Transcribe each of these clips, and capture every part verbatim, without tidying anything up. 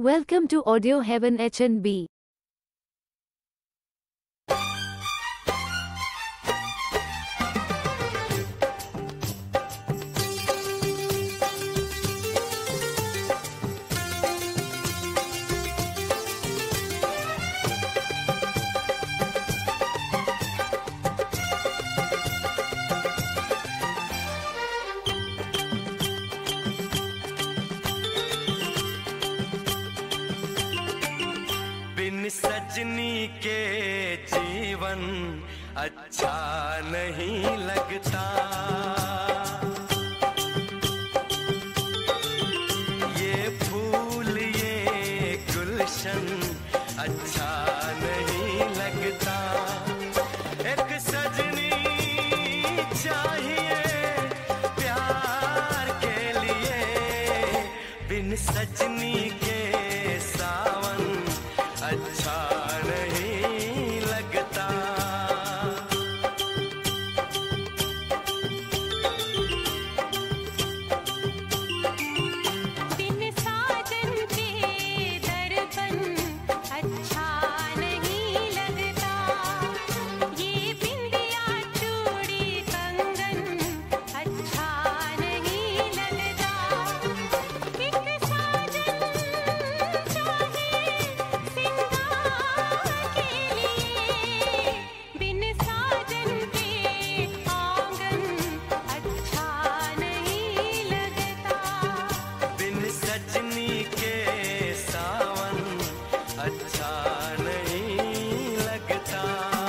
Welcome to Audio Heaven H N B. बिन सजनी के जीवन अच्छा नहीं लगता। ये फूल ये गुलशन अच्छा नहीं लगता। एक सजनी चाहिए प्यार के लिए, बिन सजनी के सावन अच्छा नहीं लगता। बिन साजन के दर्पण अच्छा नहीं लगता। ये बिंदिया चूड़ी कंगन अच्छा नहीं लगता। एक साजन चाहिए बिन साजन के आंगन अच्छा नहीं लगता। बिन सजनी के सावन अच्छा नहीं लगता।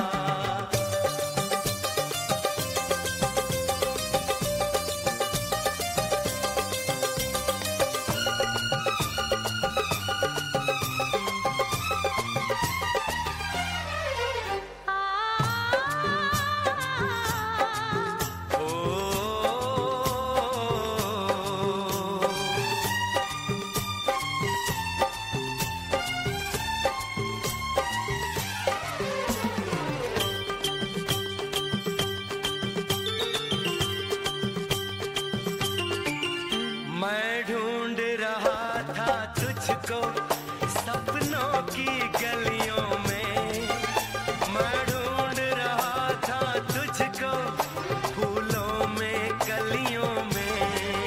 मैं ढूंढ रहा था तुझको सपनों की गलियों में। मैं ढूंढ रहा था तुझको फूलों में कलियों में।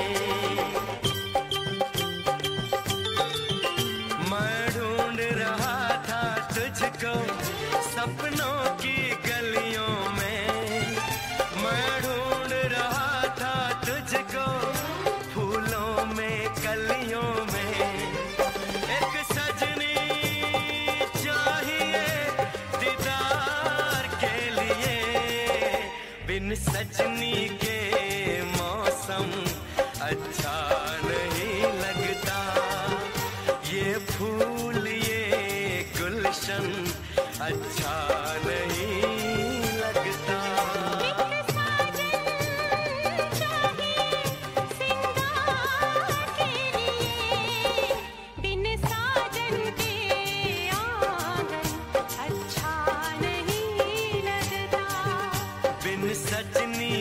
मैं ढूंढ रहा था तुझको सपनों की गलियों में। मैं ढूंढ रहा था तुझको फूलों में कलियों में। एक सजनी चाहिए दीदार के लिए, बिन सजनी के मौसम अच्छा नहीं लगता। ये फूल ये गुलशन अच्छा नहीं लगता। एक साजन चाहिए सिंगार के लिए, बिन साजन के आंगन अच्छा नहीं लगता। बिन सजनी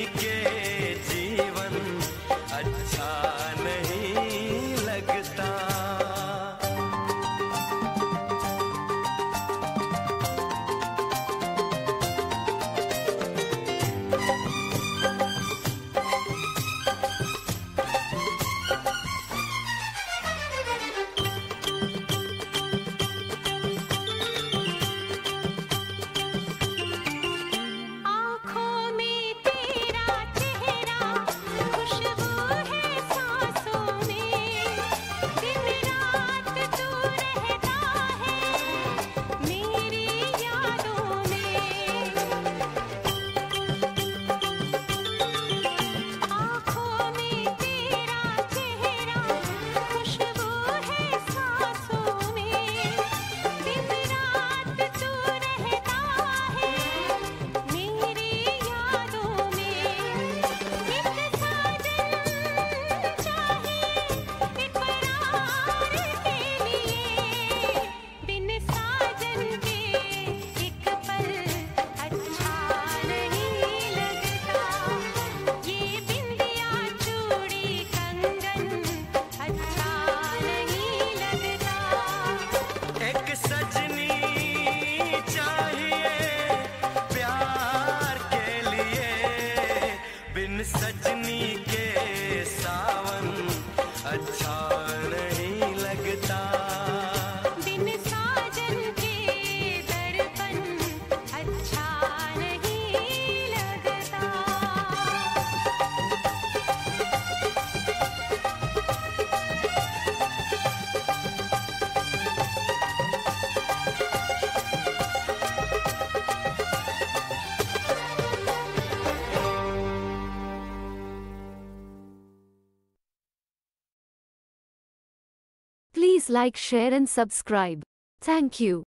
अच्छा नहीं लगता। बिन साजन के दर्पण अच्छा नहीं लगता। Please like, share and subscribe. Thank you.